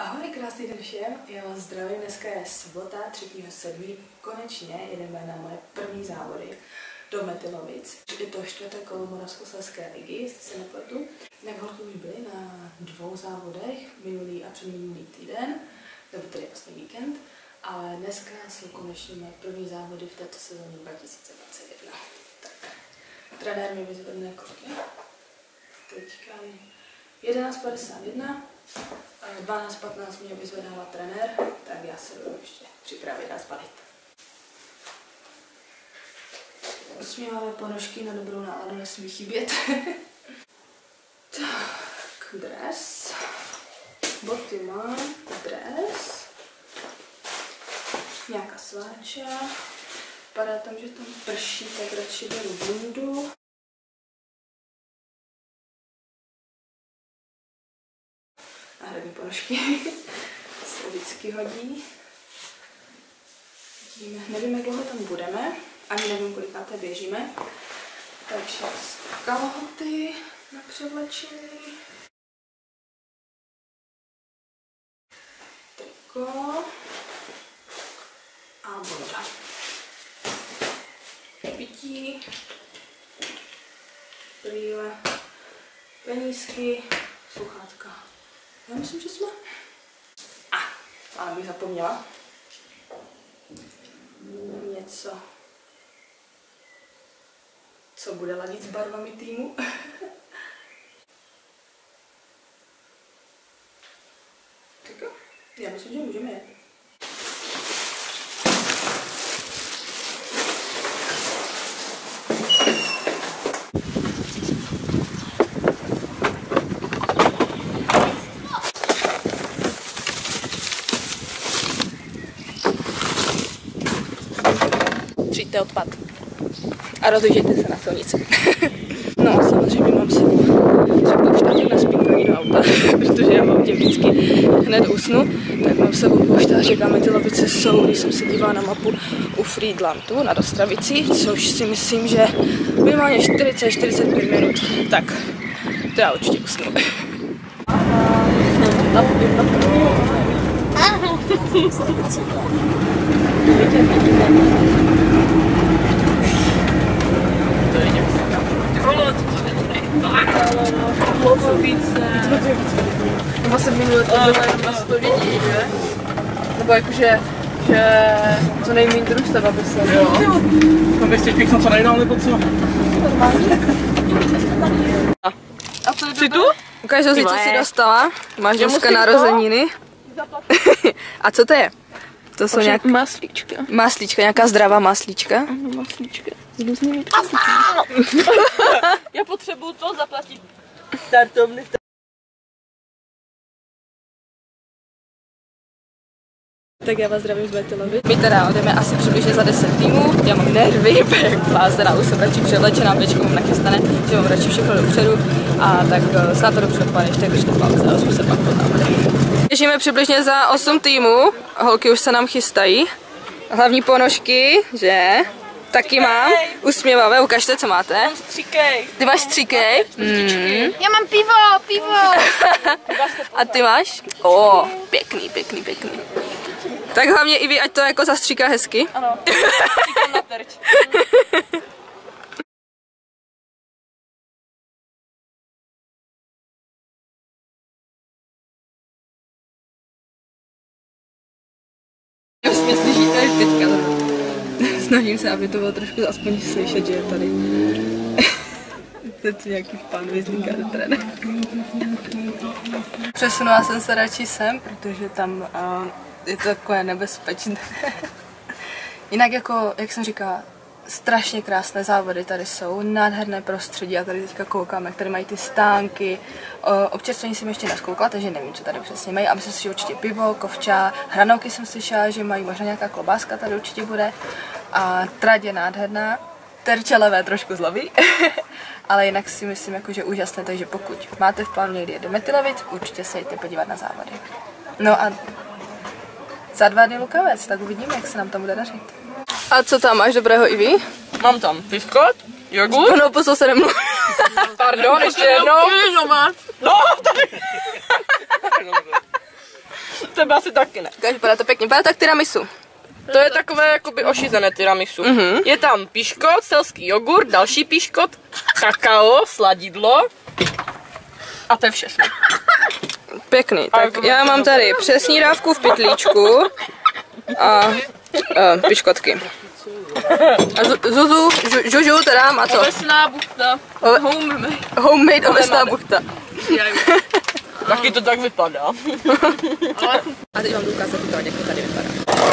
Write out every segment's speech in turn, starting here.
Ahoj, krásný den všem, já vás zdravím, dneska je sobota 3.7. Konečně jedeme na moje první závody do Metylovic. Je to čtvrté kolo Moravskoslezské ligy, jestli se nepletu. Jinak holky už byly na 2 závodech, minulý a předminulý týden, nebo tedy vlastně víkend. Ale dneska jsou konečně moje první závody v této sezóně 2021. Tak, trenér mi vyzvedne kroky. Teďka 11.51. 12.15 mě vyzvedává trenér, tak já se budu ještě připravit a zbalit. Usmíváme ponožky na dobrou náladu, nesmí chybět. Tak, dres. Boty mám, dres. Nějaká sváča. Vypadá tam, že tam prší, tak radši beru bundu. Náhradní ponožky se vždycky hodí. Nevím, jak dlouho tam budeme, ani nevím, kolikáté běžíme. Takže kalhoty na převlečení, triko a bunda. Pití, brýle, penízky, sluchátka. Já myslím, že jsme. Ale bych zapomněla. Něco, co bude ladit s barvami týmu. Tak jo, já myslím, že můžeme jet. Přijďte odpad a rozjíždějte se na silnici. No a samozřejmě mám sebou pouštářek na spínkání do auta, protože já v autě vždycky hned usnu, tak mám sebou pouštářek a Metylovice jsou, když jsem se dívala na mapu, u Frýdlantu nad Ostravicí, což si myslím, že minimálně 40-45 minut, tak to já určitě usnu. Nebo se minulé to bylo na 100 lidí, že? Nebo jakože, že co nejméně družstev, aby se... Jo. To bys chceš pěkno co nejdál, nebo co? A co je Jsi tu? Ukáž, co jsi dostala. Máš dneska narozeniny. A co to je? To jsou nějak... Maslíčka. Maslíčka, nějaká zdravá maslíčka. Ano, maslíčka. S různými Já potřebuju to zaplatit startovny. Tak já vás zdravím z Metylovic. My teda odeme asi přibližně za 10 týmů. Já mám nervy, jak blázera, už jsem radši převlečená, bečko mám nachystané, že mám radši všechno dopředu. A tak snad to dobře dopadne, ještě držte palce, ale jsme se pak potáme. Běžíme přibližně za 8 týmů, holky už se nám chystají. Hlavní ponožky, že? Taky mám. Usměvavé, ukažte, co máte. Mám stříkej. Ty máš stříkej? Já mám pivo. A ty máš? O, pěkný. Tak hlavně i vy, ať to jako zastříká hezky. Ano, stříkám na terč. Vlastně slyšíte až teďka. Snažím se, aby to bylo trošku aspoň slyšet, že je tady. Teď nějaký pán vyzlíká do trenér. Přesunula jsem se radši sem, protože tam je to takové nebezpečné. Jinak jako, jak jsem říkala, strašně krásné závody tady jsou, nádherné prostředí a tady teďka koukám, jak tady mají ty stánky. Občerstvení jsem ještě nezkoukala, takže nevím, co tady přesně mají, a myslím si, že určitě pivo, kovča, hranolky jsem slyšela, že mají, možná nějaká klobáska tady určitě bude. A trať je nádherná, terče levé trošku zlobí, ale jinak si myslím, jako, že úžasné, takže pokud máte v plánu někdy jet do Metylovic, určitě se jděte podívat na závody. No a za 2 dny Lukavec, tak uvidíme, jak se nám tam bude dařit. A co tam máš dobrého, Ivy? Mám tam biskot, jogurt. No, po co se nemluví. Pardon, ještě jednou. No, tady. tebe asi taky ne. Takže vypadá to pěkně, vypadá tak tiramisu. To je takové jakoby ošizené tiramisu. Je tam píškot, selský jogurt, další píškot, kakao, sladidlo a to je všechno. Pěkný, tak já mám tady přesnídávku v pytlíčku a piškotky. A Žužu teda má co? Ovesná buchta. Homemade ovesná buchta. Taky to tak vypadá. A teď vám jdu ukázat to, jak to tady vypadá.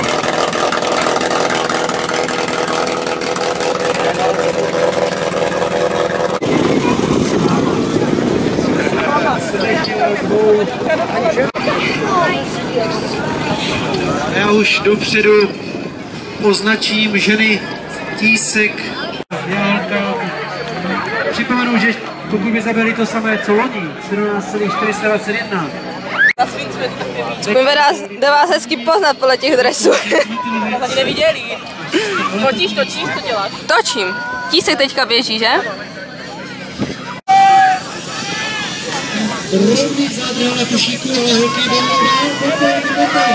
Já už dopředu označím ženy Tísek. Připomenu, že pokud by zabili to samé co loni, 17,421. Jde vás hezky poznat podle těch dresů. Ani neviděli. Fotíš, točíš, co děláš? Točím. Tísek teďka běží, že? Rovný zádral na Tušíku, ale holky jdou dál.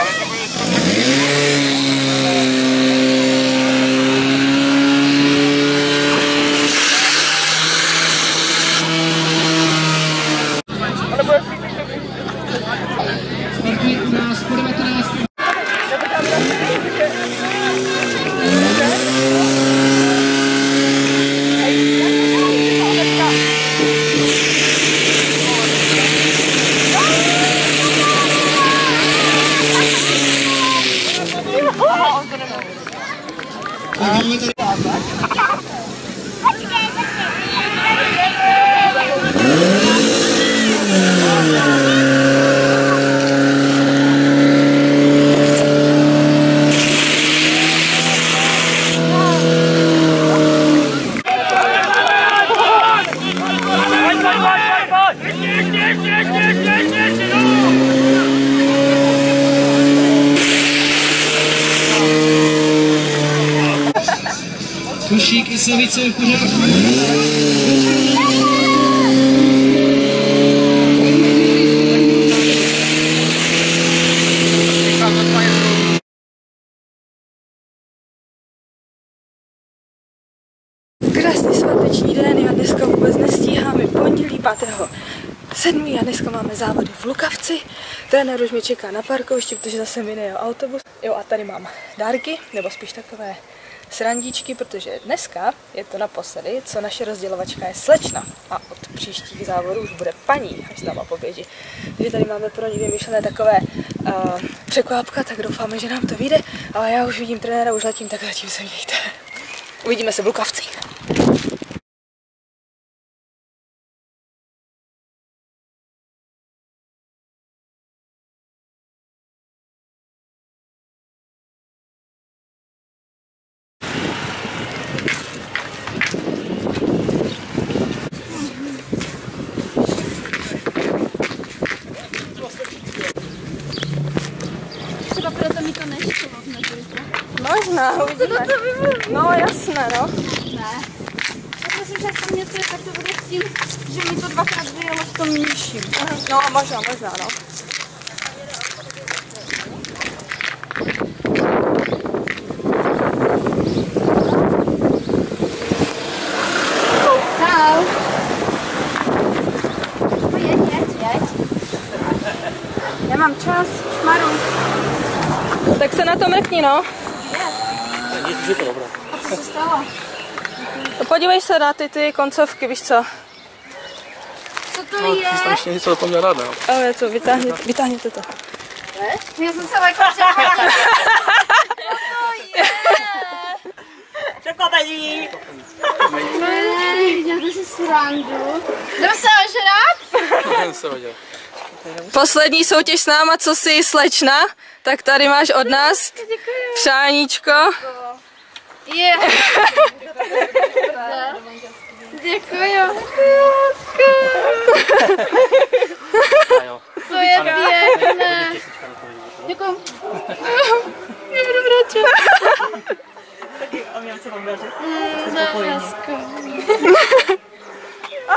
Startují u nás po 19. Tušík i Slavice v pořádku. Krásný sváteční den, já dneska vůbec nestíhám, je pondělí 5.7. a dneska máme závody v Lukavci. Trenér už mě čeká na parkovišti, protože zase mi nejel autobus. Jo a tady mám dárky, nebo spíš takové srandičky, protože dneska je to naposledy, co naše rozdělovačka je slečna a od příštích závodů už bude paní, až s náma poběží. Takže tady máme pro ní vymyšlené takové překvápka, tak doufáme, že nám to vyjde, ale já už vidím trenéra, už letím, tak zatím se mějte. Uvidíme se v Lukavci. Třeba proto mi to nešlo. Možná, uvidíme. No jasné, no. Ne. Já myslím, že tam něco je, tak to bude s tím, že mi to dvakrát vyjelo v tom nižším. No možná, no. Čau. No jeď. Nemám čas, šmaru. Tak se na to mrkni, no. A co se stalo? Podívej se na ty koncovky, víš co? Co to je? Ty strašně něco o tom měl rád, no. Ale to, vytáhněte to. Já jsem se lekla, že Překvapení! děláte si srandu. Jdeme se ožrat? Se hodil. Poslední soutěž s náma, co jsi slečna, tak tady máš od nás přáníčko. Je. Děkuju. To je pěkné. Děkuju. Nebudu vracet. A měl se vám dařit. Ananásko.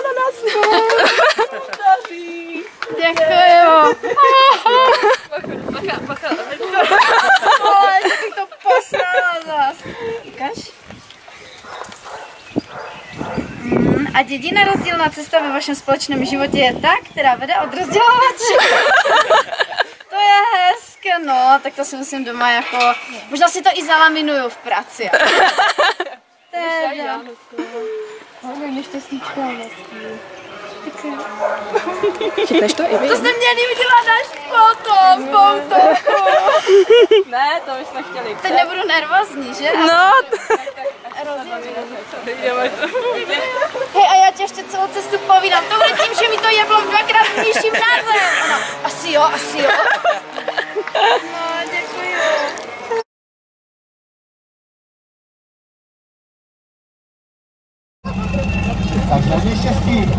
Ananásko. Děkuju. ať jediná rozdílná cesta ve vašem společném životě je ta, která vede od rozdělovače. To je hezké, no, tak to si musím doma jako, možná si to i zalaminuju v práci. Teda. Hodně štěstníčka vlastně. Chytneš to i vy? To jste měli udělat až potom. Ne, to už jsme chtěli. Teď nebudu nervózní, že? No. Hej, a já tě ještě celou cestu povídám. To bude tím, že mi to jeblo dvakrát nižším rázem. Ona, asi jo. No, děkuji. Tak hodně štěstí.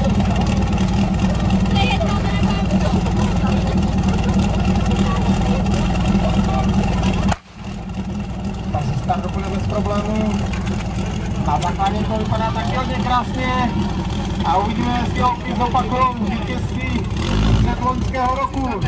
Takže start doplně bez problémů. Na základě to vypadá taky hodně krásně. A uvidíme, jestli opět zopakujou vítězství před loňského roku.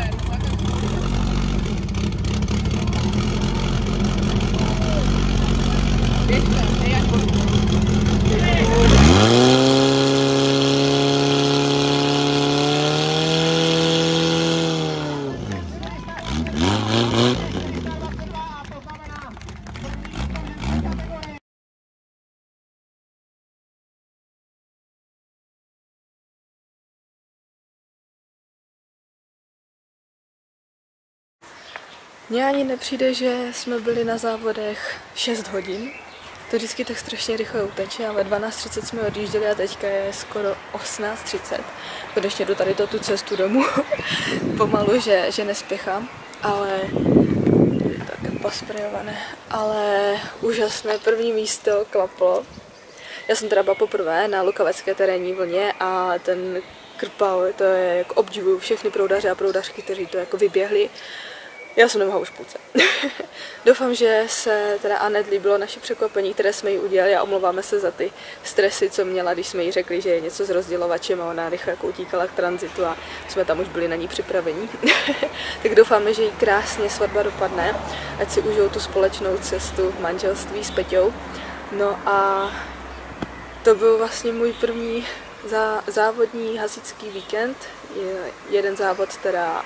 Mně ani nepřijde, že jsme byli na závodech 6 hodin. To vždycky tak strašně rychle uteče a ve 12:30 jsme odjížděli a teďka je skoro 18:30. Konečně jdu tady tu cestu domů pomalu, že nespěchám, ale tak posprejované. Ale úžasné, první místo klaplo. Já jsem teda byla poprvé na lukavecké terénní vlně a ten krpal, to je jako obdivuju všechny proudaře a proudařky, kteří to jako vyběhli. Já jsem nemohla už půlce. Doufám, že se teda Anet líbilo naše překvapení, které jsme jí udělali a omlouváme se za ty stresy, co měla, když jsme jí řekli, že je něco s rozdělovačem a ona rychle jako utíkala k tranzitu a jsme tam už byli na ní připraveni. Tak doufáme, že jí krásně svatba dopadne, ať si užijou tu společnou cestu manželství s Peťou. No a to byl vlastně můj první závodní hasičský víkend. Jeden závod teda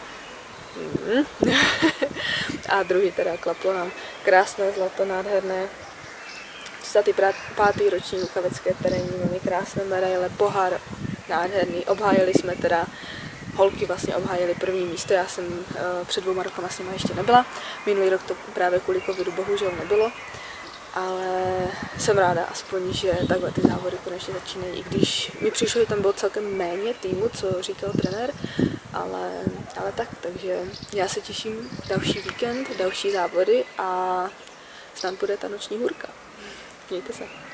a druhý teda klaplo nám krásné zlato, nádherné 35. roční lukavecké terénní vlny, krásné medaile, pohár nádherný, obhájili jsme teda, holky vlastně obhájily první místo, já jsem před 2 rokama s nimi ještě nebyla, minulý rok to právě kvůli covidu bohužel nebylo, ale jsem ráda aspoň, že takhle ty závody konečně začínají, i když mi přišlo, že tam bylo celkem méně týmu, co říkal trenér, ale tak, takže já se těším další víkend, další závody a snad bude ta noční hůrka. Mějte se.